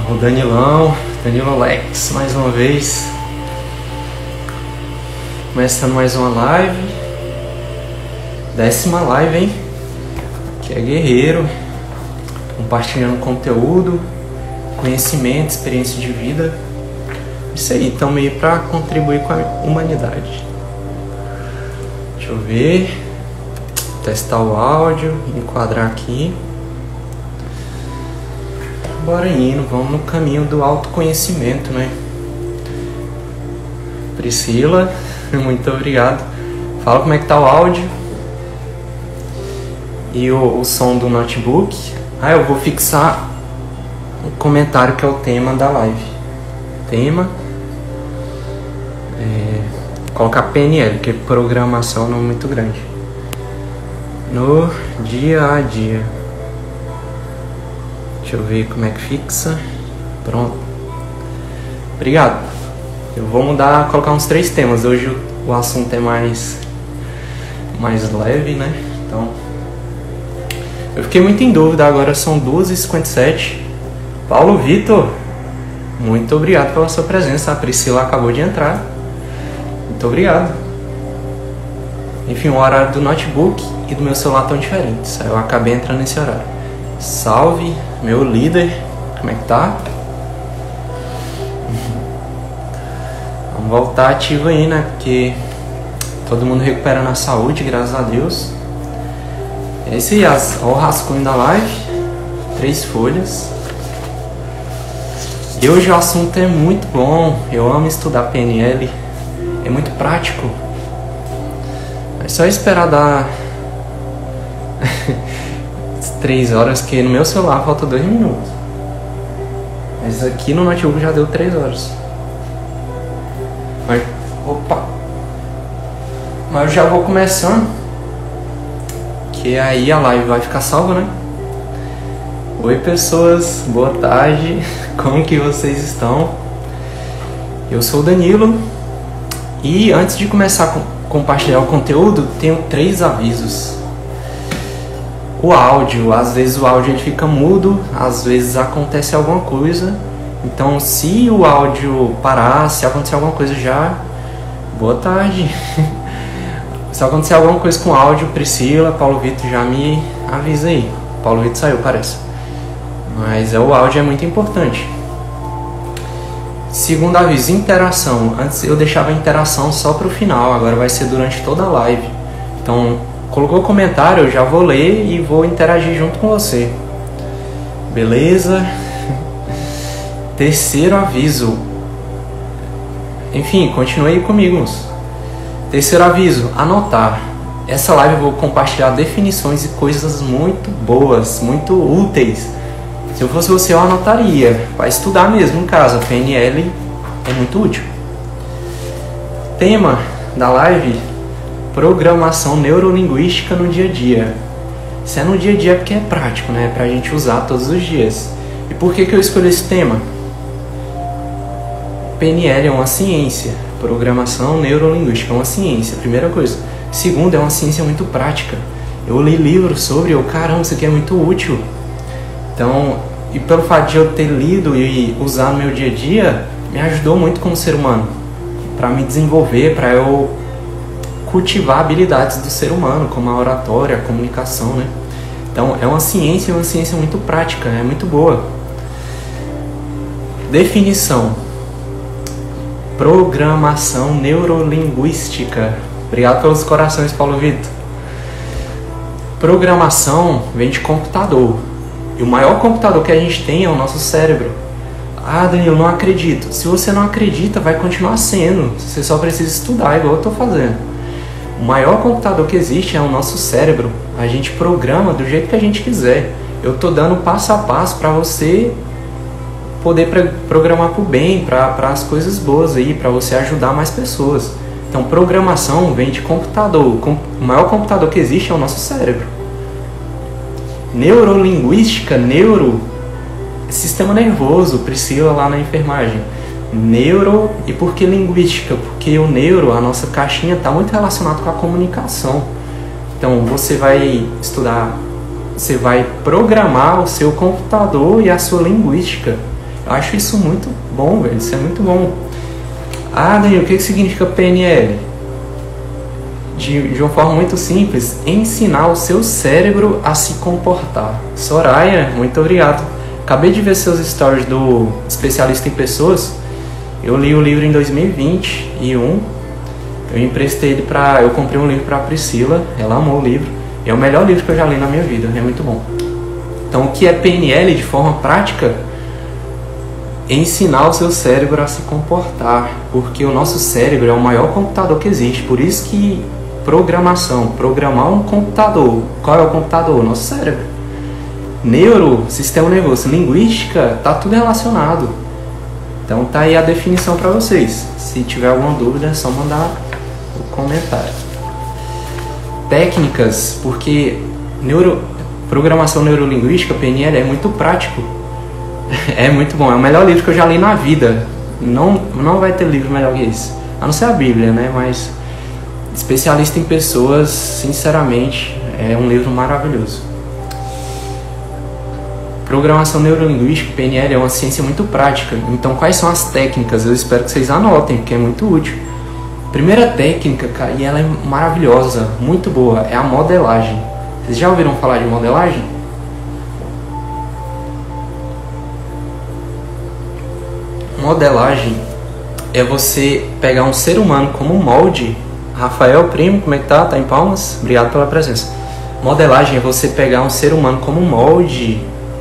O Danilão, Danilo Lex, mais uma vez. Começando mais uma live. 10ª live, hein? Que é guerreiro. Compartilhando conteúdo, conhecimento, experiência de vida. Isso aí, estamos aí para contribuir com a humanidade. Deixa eu ver. Testar o áudio, enquadrar aqui. Bora indo, vamos no caminho do autoconhecimento, né? Priscila, muito obrigado. Fala como é que tá o áudio e o som do notebook. Eu vou fixar um comentário que é o tema da live. Tema colocar PNL, que é programação não muito grande. No dia a dia. Deixa eu ver como é que fixa. Pronto. Obrigado. Eu vou mudar, colocar uns 3 temas. Hoje o assunto é mais leve, né? Então, eu fiquei muito em dúvida. Agora são 2h57. Paulo Vitor, muito obrigado pela sua presença. A Priscila acabou de entrar. Muito obrigado. Enfim, o horário do notebook e do meu celular estão diferentes. Aí eu acabei entrando nesse horário. Salve, meu líder, como é que tá? Vamos voltar ativo aí, né? Porque todo mundo recuperando a saúde, graças a Deus. Esse é o rascunho da live. 3 folhas. E hoje o assunto é muito bom. Eu amo estudar PNL. É muito prático. É só esperar dar 3 horas, que no meu celular falta 2 minutos. Mas aqui no notebook já deu 3 horas. Mas, Mas eu já vou começando, que aí a live vai ficar salva, né? Oi pessoas, boa tarde. Como que vocês estão? Eu sou o Danilo. E antes de começar a compartilhar o conteúdo, tenho 3 avisos. O áudio, às vezes o áudio ele fica mudo, às vezes acontece alguma coisa. Então, se o áudio parar, se acontecer alguma coisa já... Boa tarde. Se acontecer alguma coisa com o áudio, Priscila, Paulo Vitor já me avisa aí. Paulo Vitor saiu, parece. Mas o áudio é muito importante. Segundo aviso, interação. Antes eu deixava a interação só para o final, agora vai ser durante toda a live. Então... colocou comentário, eu já vou ler e vou interagir junto com você. Beleza? Terceiro aviso. Enfim, continue aí comigo, moço. Terceiro aviso, anotar. Essa live eu vou compartilhar definições e coisas muito boas, muito úteis. Se eu fosse você, eu anotaria. Para estudar mesmo em casa. PNL é muito útil. Tema da live: programação neurolinguística no dia a dia. Isso é no dia a dia porque é prático, né? Pra gente usar todos os dias. E por que eu escolhi esse tema? PNL é uma ciência. Programação neurolinguística é uma ciência, primeira coisa. Segundo, é uma ciência muito prática. Eu li livros sobre, caramba, isso aqui é muito útil. Então, e pelo fato de eu ter lido e usar no meu dia a dia, me ajudou muito como ser humano. Pra me desenvolver, pra eu cultivar habilidades do ser humano, como a oratória, a comunicação, né? Então, é uma ciência muito prática, é muito boa. Definição: programação neurolinguística. Obrigado pelos corações, Paulo Vitor. Programação vem de computador. E o maior computador que a gente tem é o nosso cérebro. Danilo, não acredito. Se você não acredita, vai continuar sendo. Você só precisa estudar, igual eu estou fazendo. O maior computador que existe é o nosso cérebro. A gente programa do jeito que a gente quiser. Eu estou dando passo a passo para você poder programar para o bem, para as coisas boas aí, para você ajudar mais pessoas. Então, programação vem de computador. O maior computador que existe é o nosso cérebro. Neurolinguística, neuro, sistema nervoso, Priscila lá na enfermagem. Neuro, e por que linguística? Porque o neuro, a nossa caixinha, está muito relacionado com a comunicação. Então você vai estudar, você vai programar o seu computador e a sua linguística. Eu acho isso muito bom, velho. Isso é muito bom. Ah, Danilo, o que significa PNL? De uma forma muito simples, ensinar o seu cérebro a se comportar. Soraya, muito obrigado. Acabei de ver seus stories do Especialista em Pessoas. Eu li o livro em 2021. Eu emprestei ele eu comprei um livro para a Priscila. Ela amou o livro. É o melhor livro que eu já li na minha vida. É muito bom. Então, o que é PNL de forma prática? Ensinar o seu cérebro a se comportar. Porque o nosso cérebro é o maior computador que existe. Por isso que programação, programar um computador. Qual é o computador? O nosso cérebro. Neuro, sistema nervoso, linguística, tá tudo relacionado. Então tá aí a definição para vocês. Se tiver alguma dúvida, é só mandar o comentário. Técnicas, porque programação neurolinguística, PNL, é muito prático. É muito bom, é o melhor livro que eu já li na vida. Não vai ter livro melhor que esse. A não ser a Bíblia, né? Mas Especialista em Pessoas, sinceramente, é um livro maravilhoso. Programação neurolinguística, PNL, é uma ciência muito prática. Então, quais são as técnicas? Eu espero que vocês anotem, porque é muito útil. Primeira técnica, cara, e ela é maravilhosa, muito boa, é a modelagem. Vocês já ouviram falar de modelagem? Modelagem é você pegar um ser humano como molde. Rafael, primo, como é que tá? Tá em Palmas? Obrigado pela presença. Modelagem é você pegar um ser humano como molde,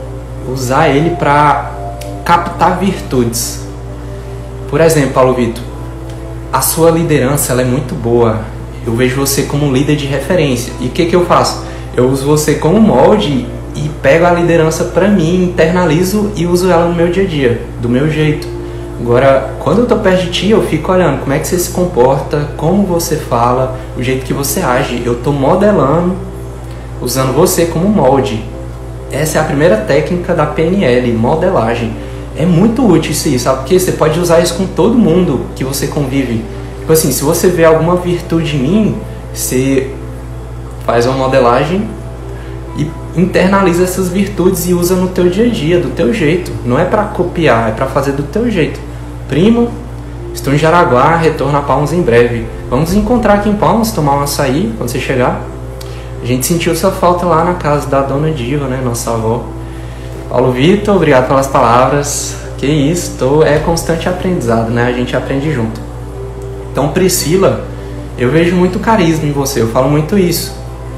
usar ele para captar virtudes. Por exemplo, Paulo Vitor, a sua liderança ela é muito boa. Eu vejo você como um líder de referência. E o que eu faço? Eu uso você como molde e pego a liderança para mim, internalizo e uso ela no meu dia a dia, do meu jeito. Agora, quando eu tô perto de ti, eu fico olhando como é que você se comporta, como você fala, o jeito que você age. Eu tô modelando, usando você como molde. Essa é a primeira técnica da PNL, modelagem. É muito útil isso aí, sabe? Porque você pode usar isso com todo mundo que você convive. Tipo assim, se você vê alguma virtude em mim, você faz uma modelagem e internaliza essas virtudes e usa no teu dia a dia, do teu jeito. Não é para copiar, é para fazer do teu jeito. Primo, estou em Jaraguá, retorno a Palmas em breve. Vamos encontrar aqui em Palmas, tomar um açaí quando você chegar. A gente sentiu sua falta lá na casa da Dona Diva, né, nossa avó. Paulo Vitor, obrigado pelas palavras. Que isso, é constante aprendizado, né? A gente aprende junto. Então, Priscila, eu vejo muito carisma em você, eu falo muito isso.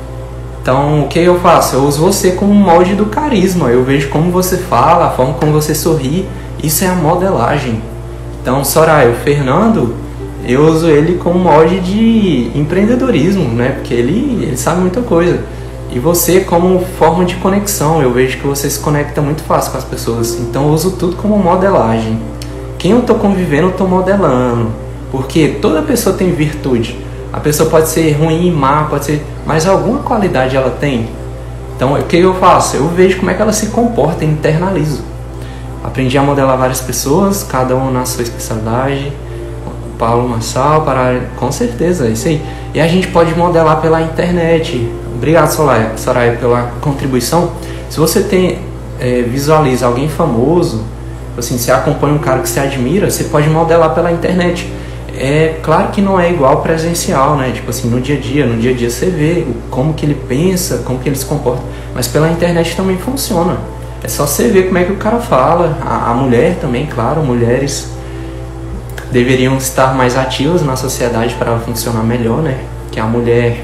Então, o que eu faço? Eu uso você como molde do carisma. Eu vejo como você fala, a forma como você sorri. Isso é a modelagem. Então, Soraya, o Fernando, eu uso ele como molde de empreendedorismo, né? Porque ele sabe muita coisa. E você como forma de conexão. Eu vejo que você se conecta muito fácil com as pessoas. Então, eu uso tudo como modelagem. Quem eu estou convivendo, eu estou modelando. Porque toda pessoa tem virtude. A pessoa pode ser ruim, má, pode ser... mas alguma qualidade ela tem. Então, o que eu faço? Eu vejo como é que ela se comporta e internalizo. Aprendi a modelar várias pessoas, cada um na sua especialidade. Paulo Massal, com certeza, é isso aí. E a gente pode modelar pela internet. Obrigado, Soraya, pela contribuição. Se você visualiza alguém famoso, assim, você acompanha um cara que você admira, você pode modelar pela internet. É claro que não é igual presencial, né? Tipo assim, no dia a dia você vê como que ele pensa, como que ele se comporta. Mas pela internet também funciona. É só você ver como é que o cara fala. A mulher também, claro, mulheres deveriam estar mais ativas na sociedade para ela funcionar melhor, né? Que a mulher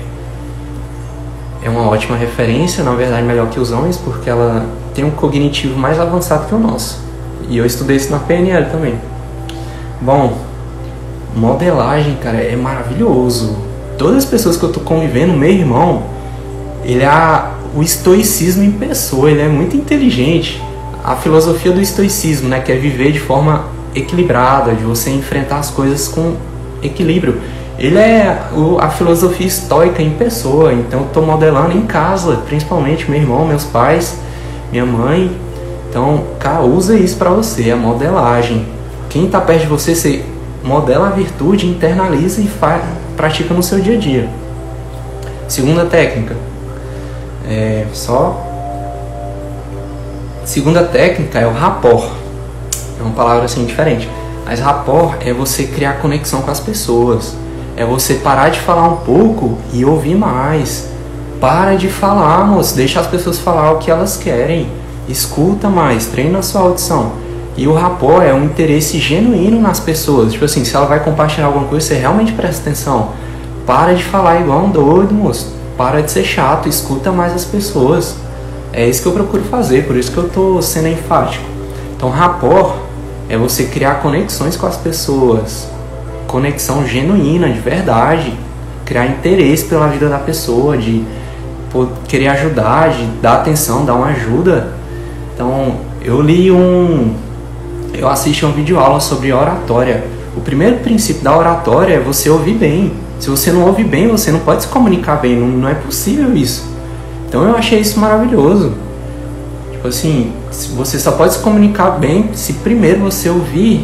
é uma ótima referência, na verdade melhor que os homens, porque ela tem um cognitivo mais avançado que o nosso. E eu estudei isso na PNL também. Bom, modelagem, cara, é maravilhoso. Todas as pessoas que eu tô convivendo, meu irmão, ele é o estoicismo em pessoa, ele é muito inteligente. A filosofia do estoicismo, né, que é viver de forma equilibrada, de você enfrentar as coisas com equilíbrio. Ele é a filosofia estoica em pessoa. Então eu tô modelando em casa, principalmente meu irmão, meus pais, minha mãe. Então, cara, usa isso pra você, a modelagem. Quem tá perto de você, você modela a virtude, internaliza e pratica no seu dia a dia. Segunda técnica. Segunda técnica é o rapport. É uma palavra assim diferente. Mas rapport é você criar conexão com as pessoas. É você parar de falar um pouco e ouvir mais. Para de falar, moço. Deixa as pessoas falar o que elas querem. Escuta mais, treina a sua audição. E o rapport é um interesse genuíno nas pessoas. Tipo assim, se ela vai compartilhar alguma coisa, você realmente presta atenção. Para de falar igual um doido, moço. Para de ser chato, escuta mais as pessoas. É isso que eu procuro fazer, por isso que eu tô sendo enfático. Então, rapport é você criar conexões com as pessoas. Conexão genuína, de verdade. Criar interesse pela vida da pessoa, de querer ajudar, de dar atenção, dar uma ajuda. Então, eu assisti um vídeo aula sobre oratória. O primeiro princípio da oratória é você ouvir bem. Se você não ouve bem, você não pode se comunicar bem, não é possível isso. Então eu achei isso maravilhoso. Tipo assim, você só pode se comunicar bem se primeiro você ouvir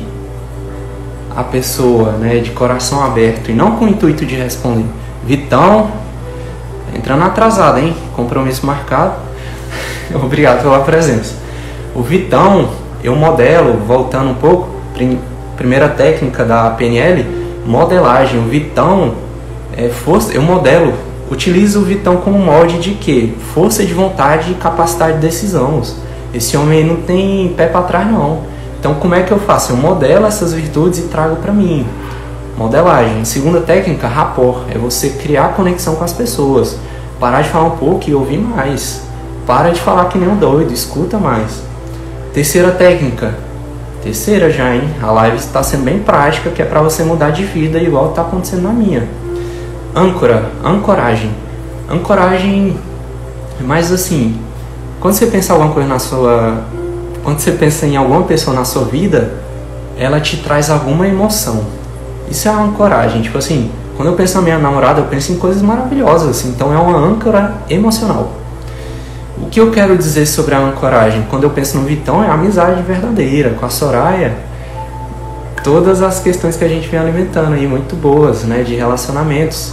a pessoa, né, de coração aberto e não com o intuito de responder. Vitão, entrando atrasado, hein? Compromisso marcado. Obrigado pela presença. O Vitão, eu modelo, voltando um pouco, primeira técnica da PNL, modelagem. O Vitão é força, eu modelo, utilizo o Vitão como molde de quê? Força de vontade e capacidade de decisão. Esse homem não tem pé para trás não. Então como é que eu faço? Eu modelo essas virtudes e trago para mim. Modelagem. Segunda técnica, rapport, é você criar conexão com as pessoas. Parar de falar um pouco e ouvir mais. Para de falar que nem um doido, escuta mais. Terceira técnica. Terceira já, hein? A live está sendo bem prática, que é para você mudar de vida igual está acontecendo na minha. Ancoragem. Ancoragem é mais assim, quando você pensa alguma coisa quando você pensa em alguma pessoa na sua vida, ela te traz alguma emoção. Isso é a ancoragem. Tipo assim, quando eu penso na minha namorada, eu penso em coisas maravilhosas. Então é uma âncora emocional. O que eu quero dizer sobre a ancoragem? Quando eu penso no Vitão, é a amizade verdadeira. Com a Soraya, todas as questões que a gente vem alimentando aí, muito boas, né, de relacionamentos.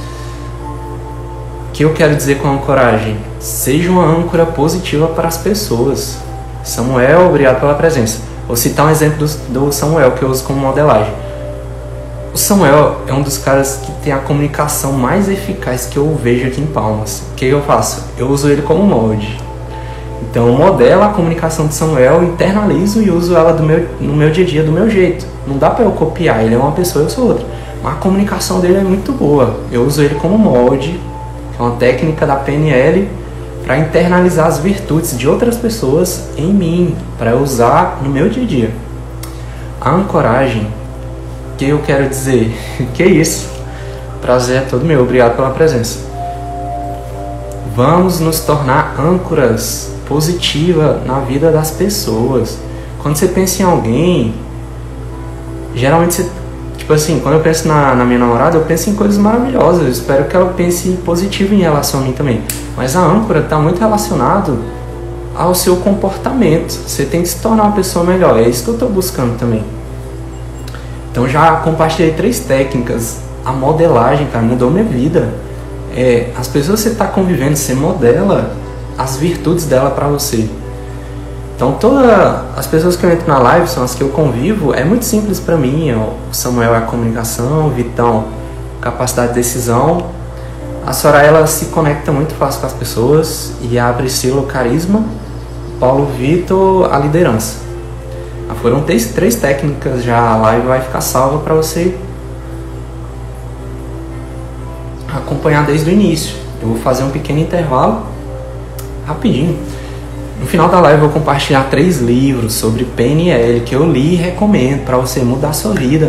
O que eu quero dizer com a ancoragem? Seja uma âncora positiva para as pessoas. Samuel, obrigado pela presença. Vou citar um exemplo do Samuel, que eu uso como modelagem. O Samuel é um dos caras que tem a comunicação mais eficaz que eu vejo aqui em Palmas. O que eu faço? Eu uso ele como molde. Então eu modelo a comunicação de Samuel, internalizo e uso ela no meu dia a dia do meu jeito. Não dá para eu copiar, ele é uma pessoa, eu sou outra. Mas a comunicação dele é muito boa. Eu uso ele como molde, que é uma técnica da PNL, para internalizar as virtudes de outras pessoas em mim, para eu usar no meu dia a dia. A ancoragem, o que eu quero dizer? Que isso? Prazer é todo meu, obrigado pela presença. Vamos nos tornar âncoras positivas na vida das pessoas. Quando você pensa em alguém, geralmente você, tipo assim, quando eu penso na minha namorada, eu penso em coisas maravilhosas. Eu espero que ela pense positivo em relação a mim também. Mas a âncora está muito relacionado ao seu comportamento. Você tem que se tornar uma pessoa melhor. É isso que eu estou buscando também. Então já compartilhei 3 técnicas. A modelagem, cara, mudou minha vida. As pessoas que você está convivendo, você modela as virtudes dela para você. Então todas as pessoas que eu entro na live são as que eu convivo. É muito simples para mim. O Samuel é a comunicação, o Vitão, capacidade de decisão. A Soraya, ela se conecta muito fácil com as pessoas. E a Priscila, o carisma. O Paulo Vitor, a liderança. Foram 3 técnicas já. A live vai ficar salva para você acompanhar desde o início. Eu vou fazer um pequeno intervalo, rapidinho. No final da live eu vou compartilhar 3 livros sobre PNL que eu li e recomendo para você mudar a sua vida.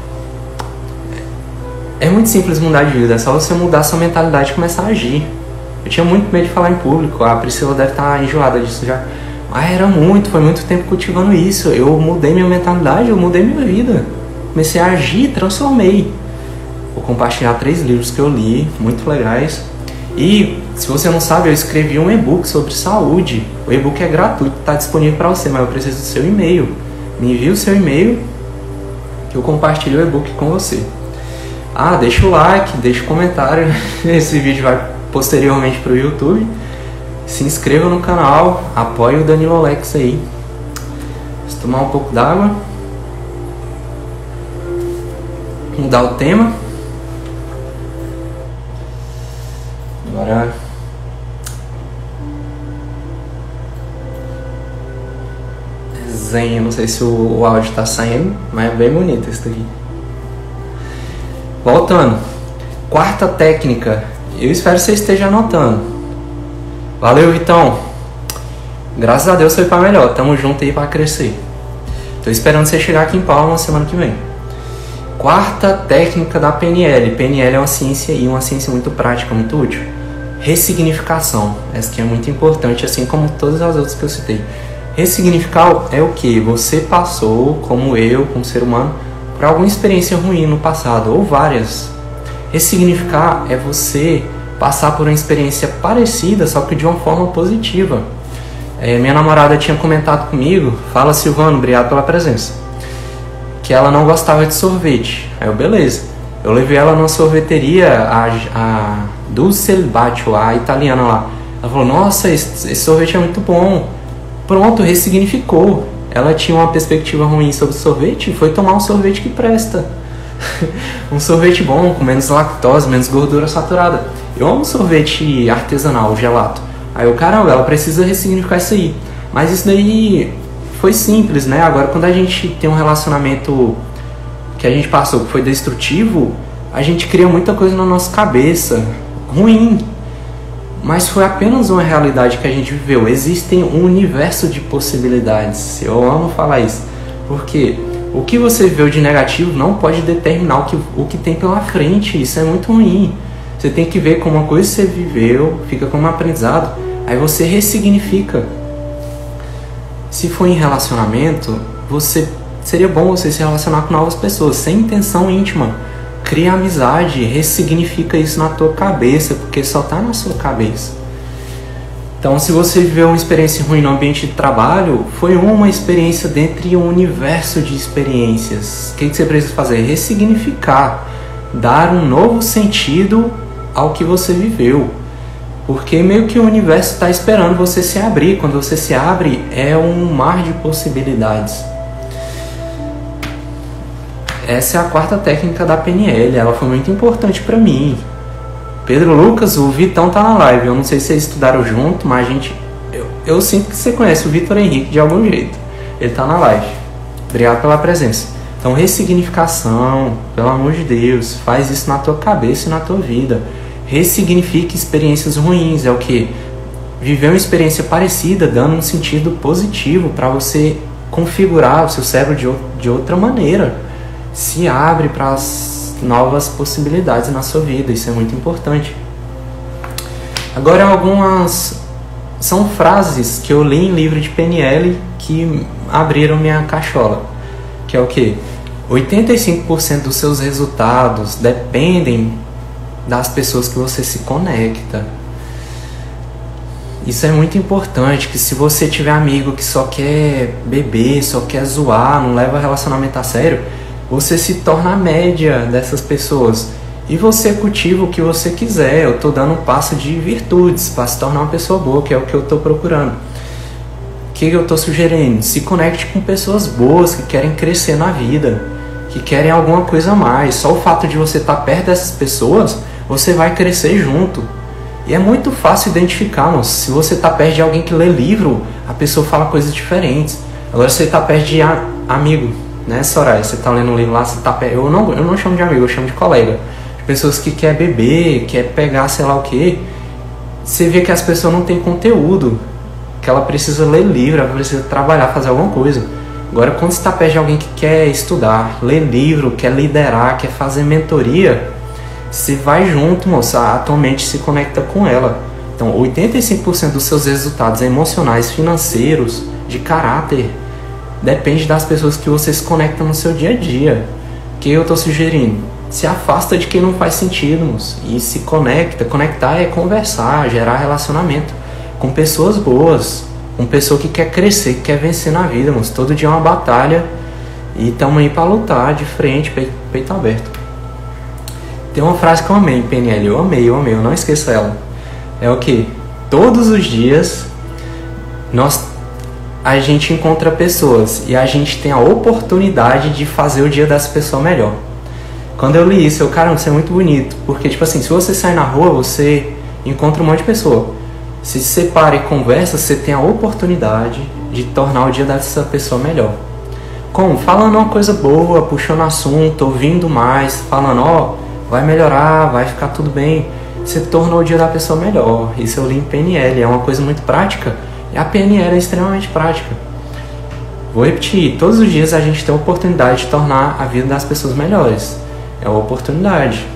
É muito simples mudar de vida, é só você mudar a sua mentalidade e começar a agir. Eu tinha muito medo de falar em público, a Priscila deve estar enjoada disso já. Mas foi muito tempo cultivando isso. Eu mudei minha mentalidade, eu mudei minha vida. Comecei a agir, transformei. Vou compartilhar 3 livros que eu li, muito legais. E, se você não sabe, eu escrevi um e-book sobre saúde. O e-book é gratuito, está disponível para você, mas eu preciso do seu e-mail. Me envie o seu e-mail que eu compartilho o e-book com você. Deixa o like, deixa o comentário. Esse vídeo vai posteriormente para o YouTube. Se inscreva no canal, apoie o Danilo Alex aí. Vou tomar um pouco d'água. Mudar o tema. Agora desenho, não sei se o áudio tá saindo, mas é bem bonito isso aqui. Voltando. Quarta técnica. Eu espero que você esteja anotando. Valeu, Vitão. Graças a Deus foi pra melhor. Tamo junto aí pra crescer. Tô esperando você chegar aqui em Palma semana que vem. Quarta técnica da PNL. PNL é uma ciência e uma ciência muito prática, muito útil. Ressignificação. Essa aqui é muito importante, assim como todas as outras que eu citei. Ressignificar é o que? Você passou, como eu, como ser humano, por alguma experiência ruim no passado, ou várias. Ressignificar é você passar por uma experiência parecida, só que de uma forma positiva. Minha namorada tinha comentado comigo, fala Silvano, obrigado pela presença, que ela não gostava de sorvete. Aí eu, beleza. Eu levei ela numa sorveteria, a Dulcelbatio, a italiana lá. Ela falou, nossa, esse sorvete é muito bom. Pronto, ressignificou. Ela tinha uma perspectiva ruim sobre sorvete e foi tomar um sorvete que presta. Um sorvete bom, com menos lactose, menos gordura saturada. Eu amo sorvete artesanal, gelato. Aí eu, caramba, ela precisa ressignificar isso aí. Mas isso daí foi simples, né? Agora, quando a gente tem um relacionamento que a gente passou, que foi destrutivo, a gente cria muita coisa na nossa cabeça, ruim. Mas foi apenas uma realidade que a gente viveu. Existem um universo de possibilidades. Eu amo falar isso. Porque o que você viveu de negativo não pode determinar o que tem pela frente. Isso é muito ruim. Você tem que ver como uma coisa que você viveu, fica como um aprendizado, aí você ressignifica. Se for em relacionamento, seria bom você se relacionar com novas pessoas, sem intenção íntima. Cria amizade, ressignifica isso na tua cabeça, porque só tá na sua cabeça. Então, se você viveu uma experiência ruim no ambiente de trabalho, foi uma experiência dentro de um universo de experiências. O que você precisa fazer? Ressignificar, dar um novo sentido ao que você viveu. Porque meio que o universo está esperando você se abrir. Quando você se abre, é um mar de possibilidades. Essa é a quarta técnica da PNL. Ela foi muito importante para mim. Pedro Lucas, o Vitão tá na live. Eu não sei se vocês estudaram junto, mas eu sinto que você conhece o Vitor Henrique de algum jeito. Ele tá na live. Obrigado pela presença. Então, ressignificação, pelo amor de Deus, faz isso na tua cabeça e na tua vida. Ressignifique experiências ruins. É o que? Viver uma experiência parecida, dando um sentido positivo para você configurar o seu cérebro de outra maneira. Se abre para as novas possibilidades na sua vida. Isso é muito importante. Agora, algumas são frases que eu li em livro de PNL que abriram minha cachola. Que é o que? 85% dos seus resultados dependem das pessoas que você se conecta. Isso é muito importante, que se você tiver amigo que só quer beber, só quer zoar, não leva relacionamento a sério, você se torna a média dessas pessoas. E você cultiva o que você quiser. Eu estou dando um passo de virtudes para se tornar uma pessoa boa, que é o que eu estou procurando. O que eu estou sugerindo? Se conecte com pessoas boas que querem crescer na vida, que querem alguma coisa a mais. Só o fato de você estar perto dessas pessoas, você vai crescer junto. E é muito fácil identificar, moço. Se você está perto de alguém que lê livro, a pessoa fala coisas diferentes. Agora, se você está perto de amigo, né, Soraya? Você está lendo um livro lá, você está perto... Eu não chamo de amigo, eu chamo de colega. De pessoas que quer beber, quer pegar sei lá o quê. Você vê que as pessoas não têm conteúdo, que ela precisa ler livro, ela precisa trabalhar, fazer alguma coisa. Agora, quando você está perto de alguém que quer estudar, ler livro, quer liderar, quer fazer mentoria, você vai junto, moça, a tua mente se conecta com ela. Então, 85% dos seus resultados emocionais, financeiros, de caráter, depende das pessoas que você se conecta no seu dia a dia. O que eu estou sugerindo? Se afasta de quem não faz sentido, moça, e se conecta. Conectar é conversar, gerar relacionamento com pessoas boas, com pessoa que quer crescer, que quer vencer na vida, moça. Todo dia é uma batalha e estamos aí para lutar de frente, peito aberto. Tem uma frase que eu amei em PNL, eu amei, eu não esqueço ela. É o que? Todos os dias nós a gente encontra pessoas e a gente tem a oportunidade de fazer o dia dessa pessoa melhor. Quando eu li isso, eu, caramba, isso é muito bonito. Porque, tipo assim, se você sai na rua, você encontra um monte de pessoa. Se separa e conversa, você tem a oportunidade de tornar o dia dessa pessoa melhor. Como? Falando uma coisa boa, puxando assunto, ouvindo mais, falando, ó, vai melhorar, vai ficar tudo bem. Você tornou o dia da pessoa melhor. Isso eu li em PNL, é uma coisa muito prática. E a PNL é extremamente prática. Vou repetir, todos os dias a gente tem a oportunidade de tornar a vida das pessoas melhores. É uma oportunidade.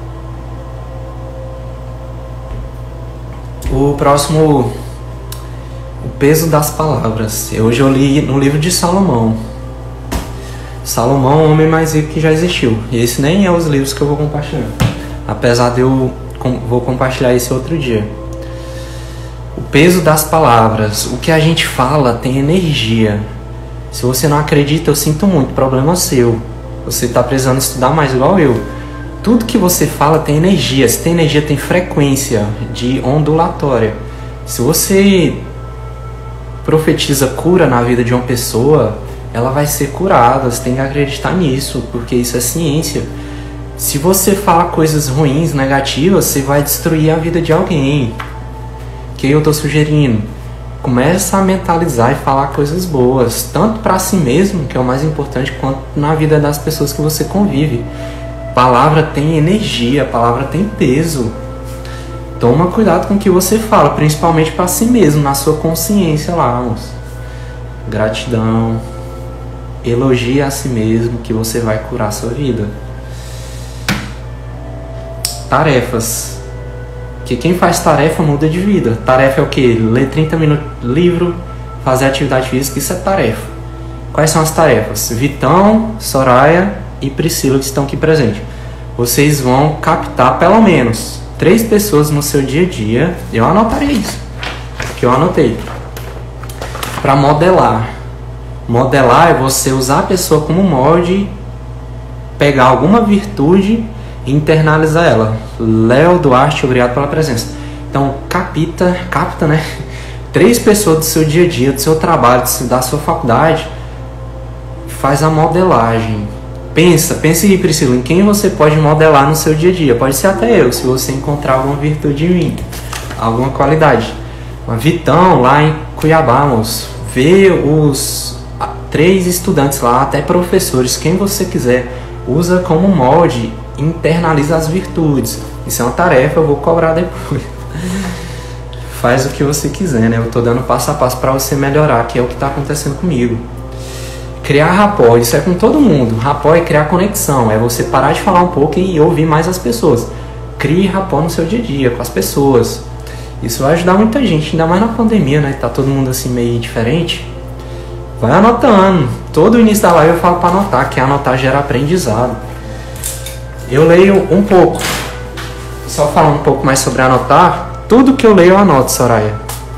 O próximo, o peso das palavras. Hoje eu li no livro de Salomão. Salomão, o homem mais rico que já existiu. E esse nem é os livros que eu vou compartilhar. Apesar de eu vou compartilhar esse outro dia. O peso das palavras. O que a gente fala tem energia. Se você não acredita, eu sinto muito. Problema seu. Você está precisando estudar mais igual eu. Tudo que você fala tem energia. Se tem energia, tem frequência de ondulatória. Se você profetiza cura na vida de uma pessoa, ela vai ser curada. Você tem que acreditar nisso, porque isso é ciência. Se você fala coisas ruins, negativas, você vai destruir a vida de alguém. O que eu estou sugerindo? Começa a mentalizar e falar coisas boas, tanto para si mesmo, que é o mais importante, quanto na vida das pessoas que você convive. Palavra tem energia, palavra tem peso. Toma cuidado com o que você fala, principalmente para si mesmo, na sua consciência lá, moço. Gratidão. Elogie a si mesmo, que você vai curar a sua vida. Tarefas. Que quem faz tarefa muda de vida. Tarefa é o quê? Ler 30 minutos de livro, fazer atividade física, isso é tarefa. Quais são as tarefas? Vitão, Soraya e Priscila, que estão aqui presentes. Vocês vão captar pelo menos 3 pessoas no seu dia a dia. Eu anotarei isso, que eu anotei. Para modelar. Modelar é você usar a pessoa como molde, pegar alguma virtude e internalizar ela. Léo Duarte, obrigado pela presença. Então, capta, né? 3 pessoas do seu dia a dia, do seu trabalho, da sua faculdade. Faz a modelagem. Pensa aí, Priscila, em quem você pode modelar no seu dia a dia. Pode ser até eu, se você encontrar alguma virtude em mim, alguma qualidade. Uma Vitão, lá em Cuiabá, moço. Vê os 3 estudantes lá, até professores, quem você quiser. Usa como molde, internaliza as virtudes. Isso é uma tarefa, eu vou cobrar depois. Faz o que você quiser, né? Eu tô dando passo a passo para você melhorar, que é o que tá acontecendo comigo. Criar rapport, isso é com todo mundo. Rapport é criar conexão, é você parar de falar um pouco e ouvir mais as pessoas. Crie rapport no seu dia a dia, com as pessoas. Isso vai ajudar muita gente, ainda mais na pandemia, né? Tá todo mundo assim meio diferente. Vai anotando. Todo início da live eu falo para anotar, que anotar gera aprendizado. Eu leio um pouco. Só falar um pouco mais sobre anotar. Tudo que eu leio eu anoto, Soraya.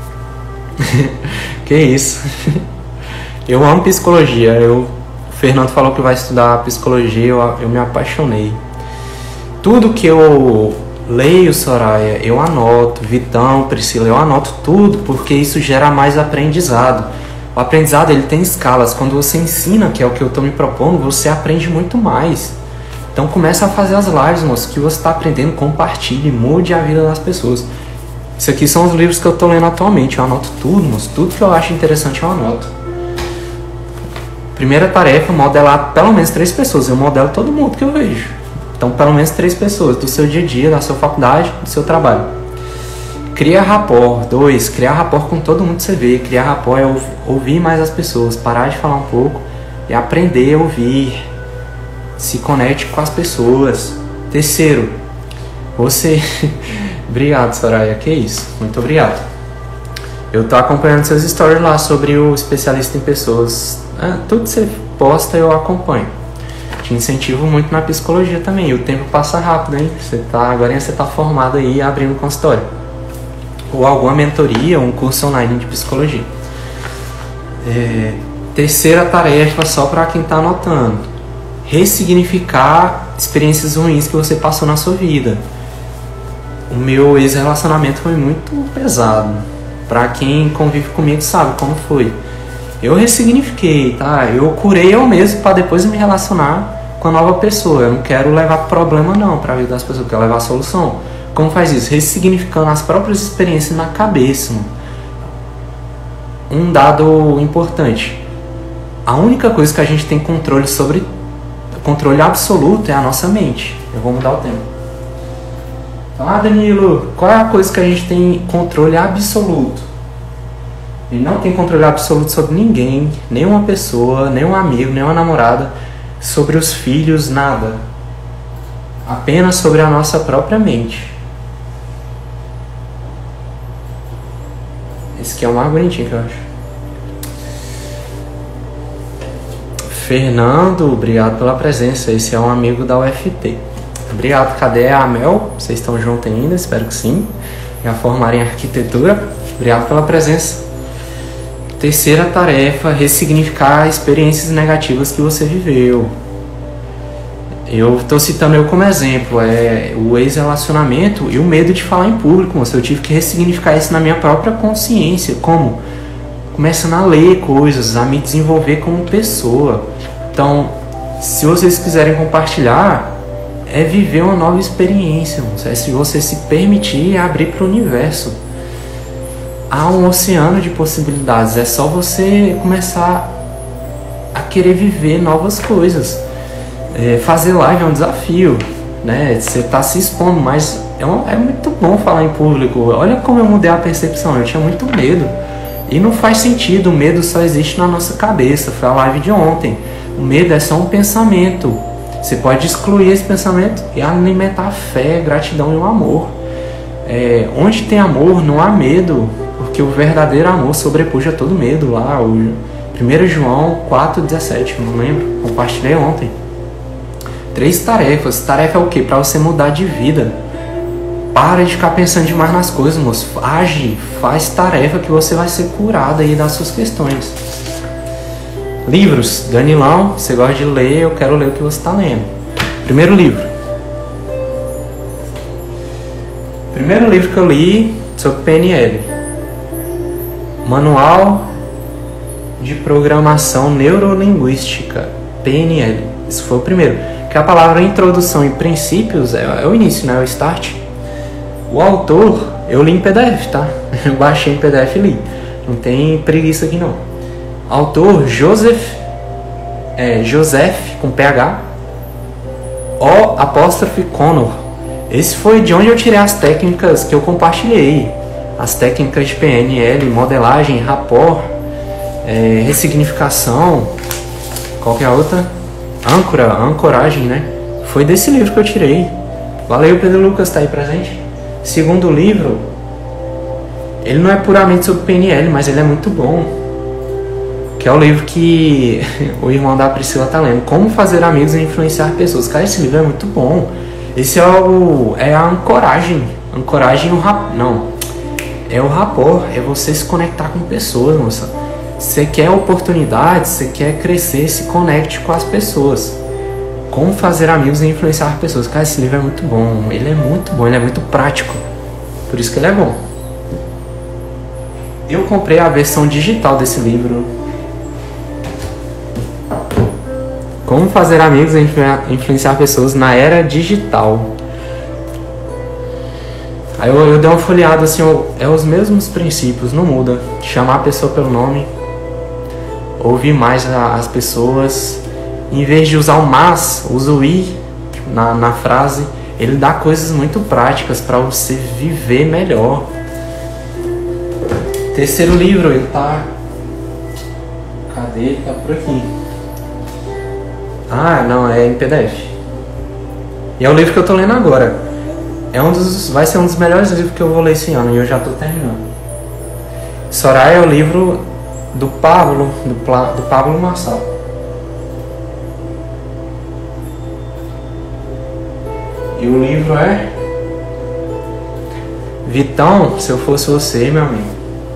Que isso. Eu amo psicologia. O Fernando falou que vai estudar psicologia, eu me apaixonei. Tudo que eu leio, Soraya, eu anoto. Vitão, Priscila, eu anoto tudo, porque isso gera mais aprendizado. O aprendizado, ele tem escalas. Quando você ensina, que é o que eu estou me propondo, você aprende muito mais. Então começa a fazer as lives, moço, que você está aprendendo, compartilhe, mude a vida das pessoas. Isso aqui são os livros que eu estou lendo atualmente. Eu anoto tudo, moço. Tudo que eu acho interessante eu anoto. Primeira tarefa, modelar pelo menos 3 pessoas. Eu modelo todo mundo que eu vejo. Então, pelo menos 3 pessoas do seu dia a dia, da sua faculdade, do seu trabalho. Cria rapport. 2, criar rapport com todo mundo que você vê. Criar rapport é ouvir mais as pessoas, parar de falar um pouco e aprender a ouvir. Se conecte com as pessoas. 3, você... Obrigado, Soraya. Que isso. Muito obrigado. Eu tô acompanhando seus stories lá sobre o especialista em pessoas. Tudo que você posta eu acompanho. Te incentivo muito na psicologia também. E o tempo passa rápido, hein? Agora você tá formado aí abrindo consultório. Ou alguma mentoria, um curso online de psicologia. 3ª tarefa, só para quem tá anotando. Ressignificar experiências ruins que você passou na sua vida. O meu ex-relacionamento foi muito pesado. Pra quem convive comigo sabe como foi. Eu ressignifiquei, tá? Eu curei eu mesmo para depois me relacionar com a nova pessoa. Eu não quero levar problema não para a vida das pessoas, eu quero levar solução. Como faz isso? Ressignificando as próprias experiências na cabeça. Um dado importante. A única coisa que a gente tem controle absoluto é a nossa mente. Eu vou mudar o tema. Ah, Danilo, qual é a coisa que a gente tem controle absoluto? Ele não tem controle absoluto sobre ninguém, nenhuma pessoa, nenhum amigo, nenhuma namorada, sobre os filhos, nada. Apenas sobre a nossa própria mente. Esse aqui é o mais bonitinho que eu acho. Fernando, obrigado pela presença. Esse é um amigo da UFT. Obrigado. Cadê a Mel? Vocês estão juntos ainda? Espero que sim. Já formaram em arquitetura. Obrigado pela presença. Terceira tarefa, ressignificar experiências negativas que você viveu. Eu estou citando eu como exemplo, o ex-relacionamento e o medo de falar em público. Eu tive que ressignificar isso na minha própria consciência. Como? Começando a ler coisas, a me desenvolver como pessoa. Então, se vocês quiserem compartilhar, é viver uma nova experiência. É se você se permitir abrir para o universo. Há um oceano de possibilidades. É só você começar a querer viver novas coisas. Fazer live é um desafio, né? Você está se expondo, mas é muito bom falar em público. Olha como eu mudei a percepção. Eu tinha muito medo. E não faz sentido. O medo só existe na nossa cabeça. Foi a live de ontem. O medo é só um pensamento. Você pode excluir esse pensamento e alimentar a fé, gratidão e o amor. Onde tem amor, não há medo. Porque o verdadeiro amor sobrepuja todo medo. Lá, o 1 João 4,17, não lembro. Compartilhei ontem. 3 tarefas. Tarefa é o quê? Para você mudar de vida. Para de ficar pensando demais nas coisas, moço. Age, faz tarefa que você vai ser curado aí das suas questões. Livros. Danilão, você gosta de ler, eu quero ler o que você está lendo. Primeiro livro que eu li sobre PNL. Manual de Programação Neurolinguística. PNL. Esse foi o primeiro. Que a palavra introdução e princípios é o início, né? É o start. O autor, eu li em PDF, tá? Eu baixei em PDF e li. Não tem preguiça aqui não. Autor, Joseph com PH, Connor. Esse foi de onde eu tirei as técnicas que eu compartilhei. As técnicas de PNL, modelagem, rapport, ressignificação, qual que é a outra? Ancoragem, né? Foi desse livro que eu tirei. Valeu, Pedro Lucas, tá aí presente? Segundo livro, ele não é puramente sobre PNL, mas ele é muito bom. Que é o livro que o irmão da Priscila tá lendo. Como fazer amigos e influenciar pessoas. Cara, esse livro é muito bom. Esse é a ancoragem. Ancoragem e o rapport. É você se conectar com pessoas, moça. Você quer oportunidades, você quer crescer, se conecte com as pessoas. Como fazer amigos e influenciar pessoas. Cara, esse livro é muito bom. Ele é muito bom, ele é muito prático. Por isso que ele é bom. Eu comprei a versão digital desse livro. Como fazer amigos e influenciar pessoas na era digital. Aí eu dei uma folheada assim, é os mesmos princípios, não muda. Chamar a pessoa pelo nome. Ouvir mais as pessoas. Em vez de usar o mas, usa o i na frase. Ele dá coisas muito práticas para você viver melhor. Terceiro livro, ele tá... Cadê? Ele tá por aqui. Ah, não, é em PDF. E é o livro que eu tô lendo agora. Vai ser um dos melhores livros que eu vou ler esse ano. E eu já tô terminando. Soraya é o livro do Pablo Marçal. E o livro é Vitão, se eu fosse você, meu amigo,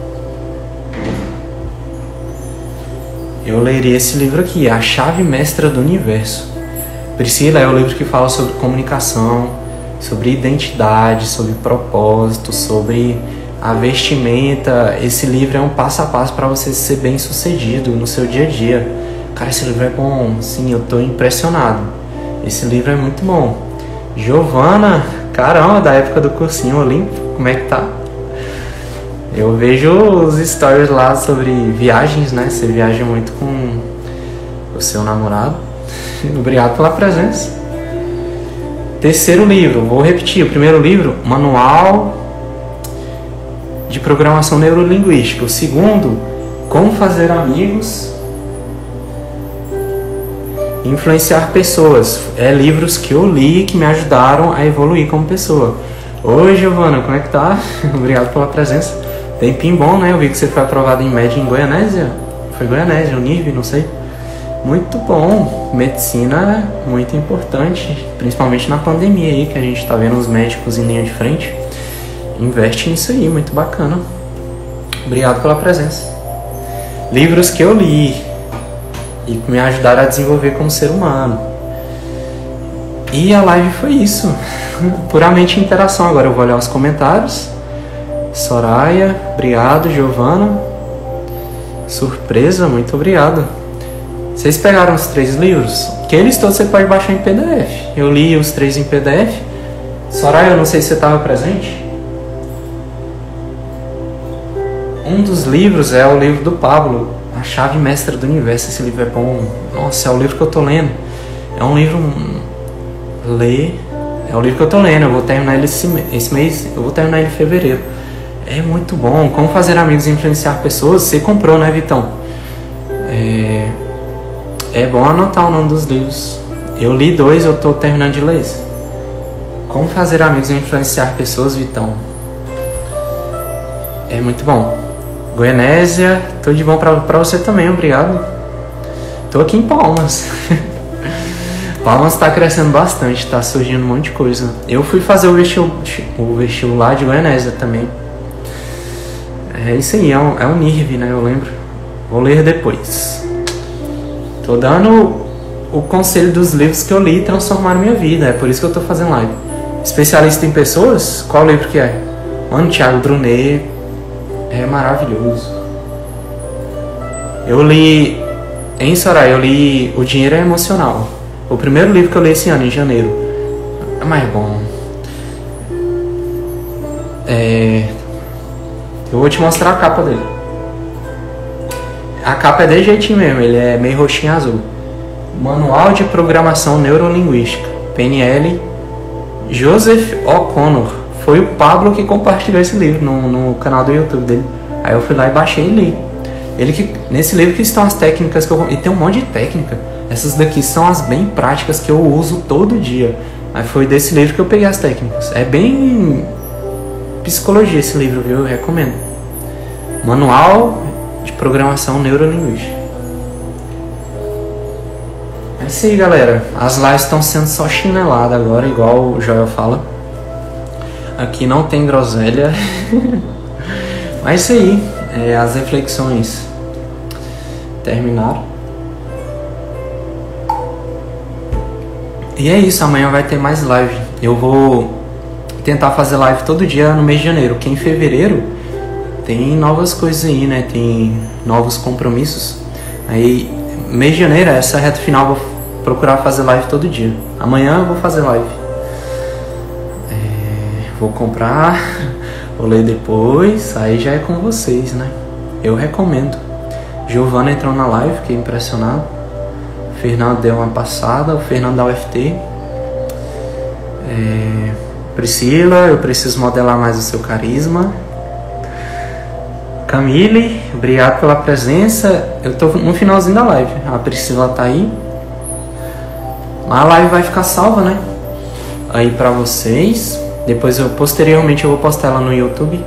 eu leria esse livro aqui, A Chave Mestra do Universo. Priscila é o livro que fala sobre comunicação, sobre identidade, sobre propósito, sobre a vestimenta. Esse livro é um passo a passo para você ser bem sucedido no seu dia a dia. Cara, esse livro é bom, sim, eu tô impressionado. Esse livro é muito bom. Giovana, caramba, da época do cursinho Olímpico, como é que tá? Eu vejo os stories lá sobre viagens, né? Você viaja muito com o seu namorado. Obrigado pela presença. Terceiro livro, vou repetir. O primeiro livro, Manual de Programação Neurolinguística. O segundo, Como Fazer Amigos e Influenciar Pessoas. É livros que eu li que me ajudaram a evoluir como pessoa. Oi, Giovana, como é que tá? Obrigado pela presença. Tempinho bom, né? Eu vi que você foi aprovado em média em Goianésia. Foi Goianésia, Unirv, não sei. Muito bom. Medicina é muito importante, principalmente na pandemia aí, que a gente tá vendo os médicos em linha de frente. Investe nisso aí, muito bacana. Obrigado pela presença. Livros que eu li e que me ajudaram a desenvolver como ser humano. E a live foi isso. Puramente interação. Agora eu vou olhar os comentários. Soraya, obrigado. Giovana, surpresa, muito obrigado. Vocês pegaram os 3 livros? Que eles todos você pode baixar em PDF. Eu li os 3 em PDF. Soraya, eu não sei se você estava presente. Um dos livros é o livro do Pablo, A Chave Mestra do Universo. Esse livro é bom. Nossa, é o livro que eu tô lendo. É um livro... É o livro que eu tô lendo. Eu vou terminar ele esse mês. Eu vou terminar ele em fevereiro. É muito bom. Como Fazer Amigos e Influenciar Pessoas. Você comprou, né, Vitão? É bom anotar o nome dos livros. Eu li 2, eu tô terminando de ler esse. Como Fazer Amigos e Influenciar Pessoas, Vitão. É muito bom. Goianésia, tudo de bom pra você também, obrigado. Tô aqui em Palmas. Palmas tá crescendo bastante, tá surgindo um monte de coisa. Eu fui fazer o vestibular de Goianésia também. É isso aí, é um NIRV, né? Eu lembro. Vou ler depois. Tô dando o conselho dos livros que eu li e transformaram minha vida. É por isso que eu tô fazendo live. Especialista em pessoas? Qual livro que é? Mano, Thiago Brunet. É maravilhoso. Eu li... Em Soraya, eu li O Dinheiro é Emocional. O primeiro livro que eu li esse ano, em janeiro. É mais bom. Eu vou te mostrar a capa dele. A capa é desse jeitinho mesmo, ele é meio roxinho azul. Manual de Programação Neurolinguística, PNL, Joseph O'Connor. Foi o Pablo que compartilhou esse livro no canal do YouTube dele. Aí eu fui lá e baixei e li. Nesse livro que estão as técnicas que eu... E tem um monte de técnica. Essas daqui são as bem práticas que eu uso todo dia. Aí foi desse livro que eu peguei as técnicas. É bem... psicologia esse livro, viu? Eu recomendo. Manual de Programação Neurolinguística. É isso aí, galera. As lives estão sendo só chinelada agora, igual o Joel fala. Aqui não tem groselha. Mas é isso aí. As reflexões terminaram. E é isso. Amanhã vai ter mais live. Eu vou tentar fazer live todo dia no mês de janeiro. Que em fevereiro tem novas coisas aí, né? Tem novos compromissos. Aí, mês de janeiro, essa reta final, eu vou procurar fazer live todo dia. Amanhã eu vou fazer live. Vou comprar, vou ler depois, aí já é com vocês, né? Eu recomendo. Giovana entrou na live, fiquei impressionado. O Fernando deu uma passada, o Fernando da UFT. Priscila, eu preciso modelar mais o seu carisma. Camille, obrigado pela presença. Eu tô no finalzinho da live. A Priscila tá aí. A live vai ficar salva, né? Aí pra vocês. Depois posteriormente eu vou postar ela no YouTube.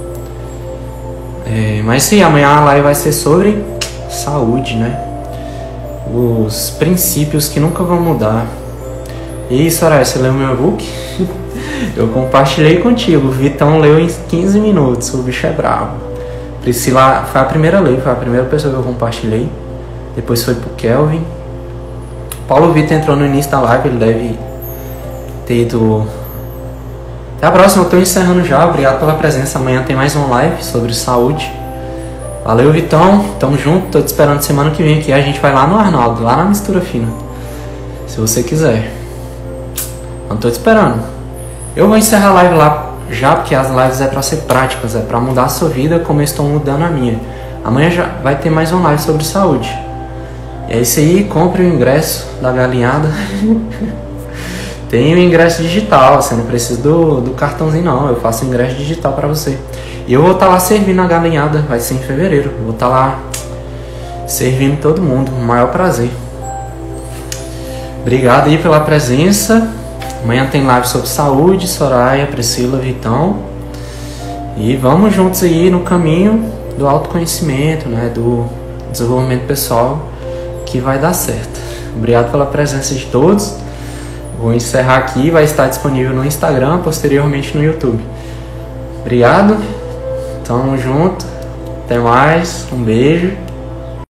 Mas sim, amanhã a live vai ser sobre saúde, né? Os princípios que nunca vão mudar. E Soraya, você leu meu e-book? Eu compartilhei contigo. O Vitão leu em 15 minutos. O bicho é bravo. Priscila foi a primeira foi a primeira pessoa que eu compartilhei. Depois foi pro Kelvin. Paulo Vitor entrou no início da live. Ele deve ter ido Até a próxima, eu tô encerrando já. Obrigado pela presença. Amanhã tem mais uma live sobre saúde. Valeu, Vitão. Tamo junto. Tô te esperando semana que vem aqui. A gente vai lá no Arnaldo, lá na Mistura Fina. Se você quiser. Não tô te esperando. Eu vou encerrar a live lá já, porque as lives é pra ser práticas, é pra mudar a sua vida como eu estou mudando a minha. Amanhã já vai ter mais uma live sobre saúde. E é isso aí, compre o ingresso da galinhada. Tem o ingresso digital, você não precisa do cartãozinho não, eu faço o ingresso digital pra você. E eu vou estar lá servindo a galinhada, vai ser em fevereiro. Eu vou estar lá servindo todo mundo, com o maior prazer. Obrigado aí pela presença. Amanhã tem live sobre saúde, Soraya, Priscila, Vitão. E vamos juntos aí no caminho do autoconhecimento, né, do desenvolvimento pessoal, que vai dar certo. Obrigado pela presença de todos. Vou encerrar aqui, vai estar disponível no Instagram, posteriormente no YouTube. Obrigado, tamo junto, até mais, um beijo.